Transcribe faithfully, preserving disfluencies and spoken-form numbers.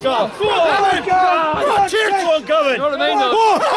Go. Go on, Gavin. Go on, Gavin. You know what I mean, though?